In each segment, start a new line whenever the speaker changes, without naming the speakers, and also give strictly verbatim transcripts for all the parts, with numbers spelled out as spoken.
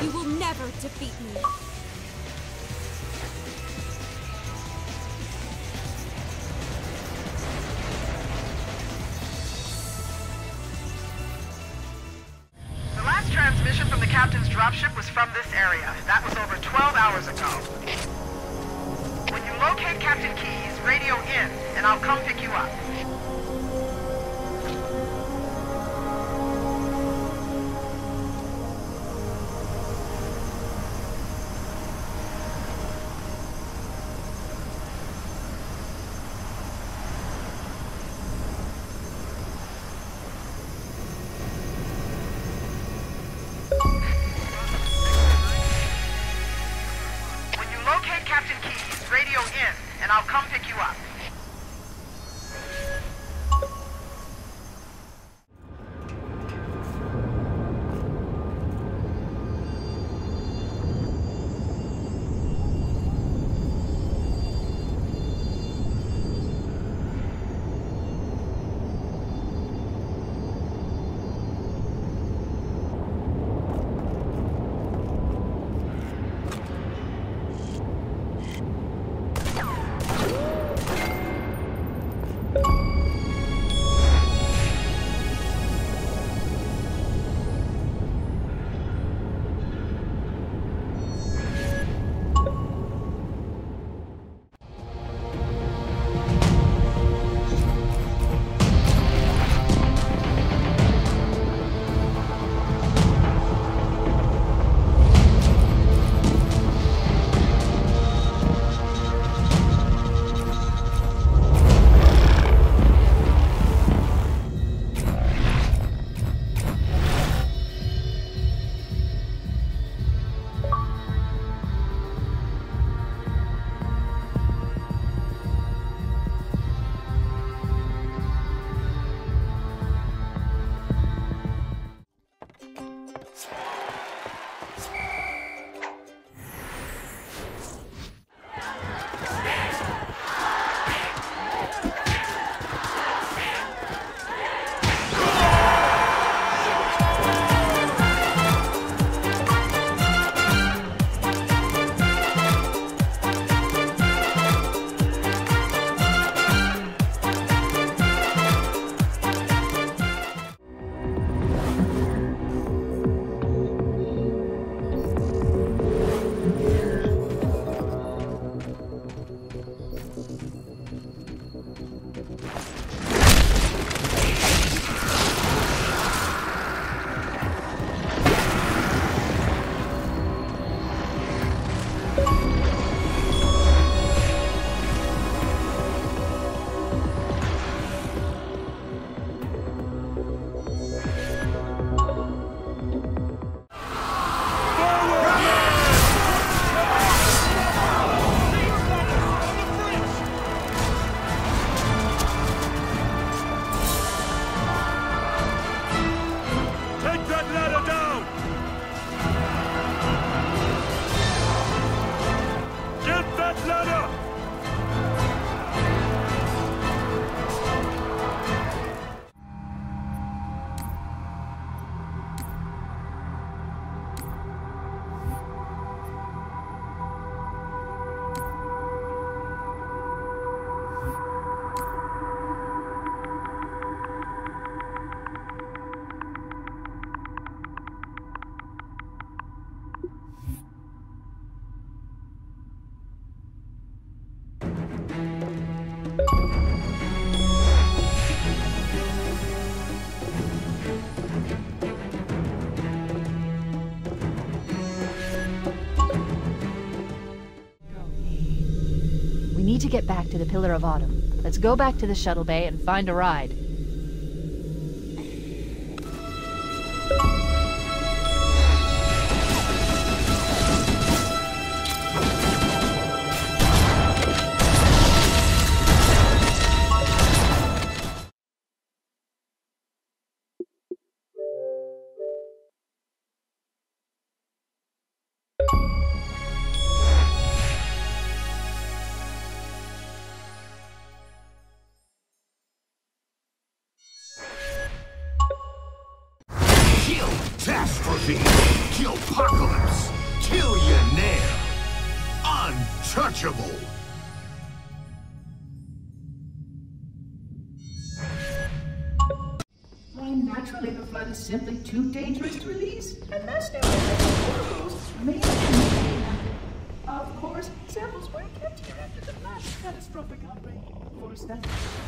You will never defeat me.
The last transmission from the captain's dropship was from this area. That was over twelve hours ago. When you locate Captain Keyes, radio in, and I'll come pick you up. Captain Keyes, radio in, and I'll come pick you up.
We need to get back to the Pillar of Autumn. Let's go back to the shuttle bay and find a ride.
Catastrophe!
Killpocalypse! Kill you now! Untouchable!
Why, naturally, the flood is simply too dangerous to release, and that's now the rules may Of course, samples were kept here after the last catastrophic outbreak. For study.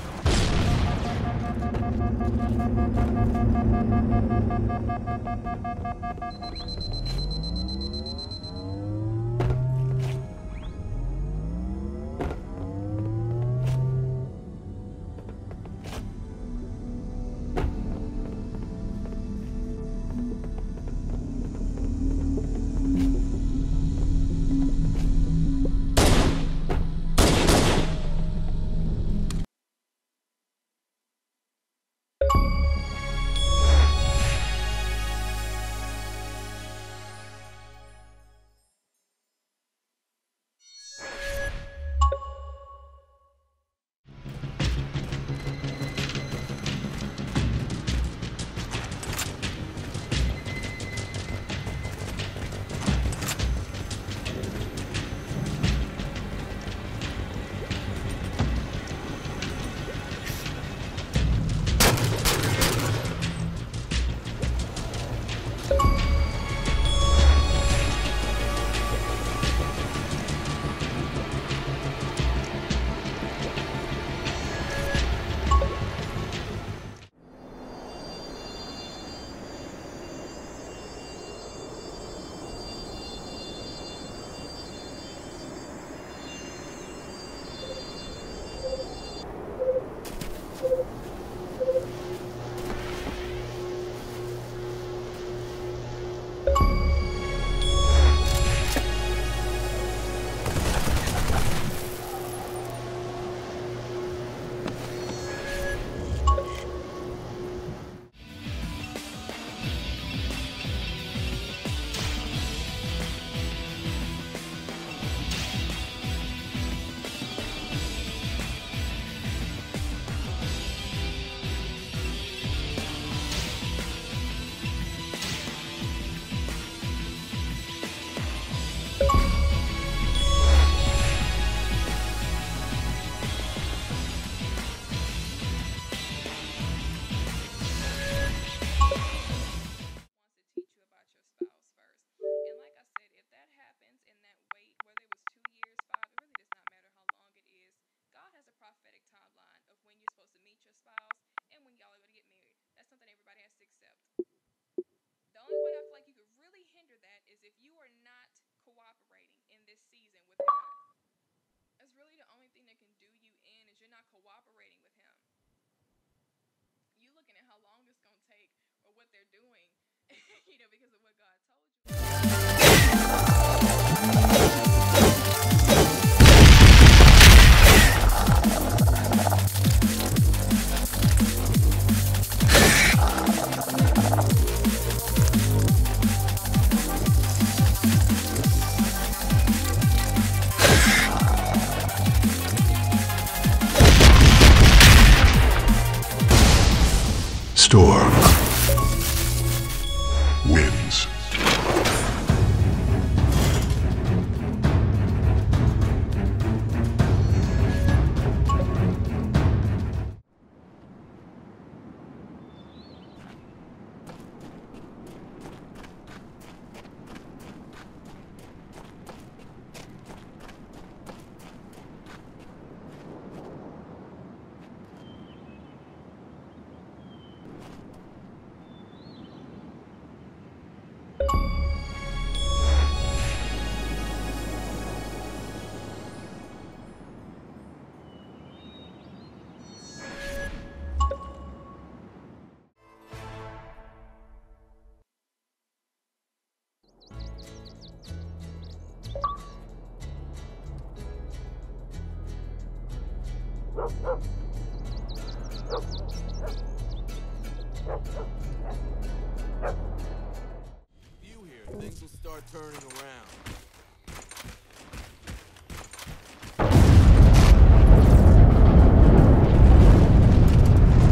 Cooperating with him. You looking at how long it's gonna take or what they're doing, you know, because of what God told
Storm wins.
You here, things will start turning around.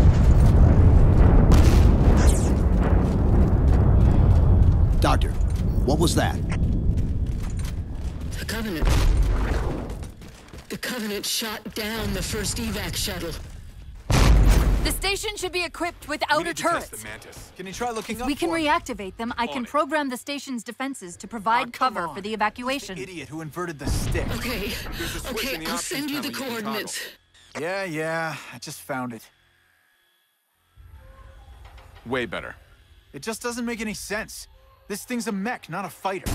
Doctor, What was that?
The Covenant. The Covenant shot down the first evac shuttle.
The station should be equipped with outer turrets.
The Mantis. Can you try looking
If
up
we can
for me?
reactivate them, I
On
can
it.
program the station's defenses to provide
Aw, come
cover
on.
for the evacuation.
The idiot who inverted the stick.
Okay,
There's a switch
okay,
in the
I'll
options
send you the
panel you can
coordinates.
toggle. Yeah, yeah, I just found it. Way better. It just doesn't make any sense. This thing's a mech, not a fighter.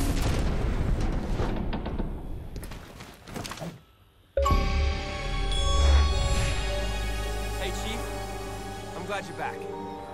Hey, Chief. I'm glad you're back.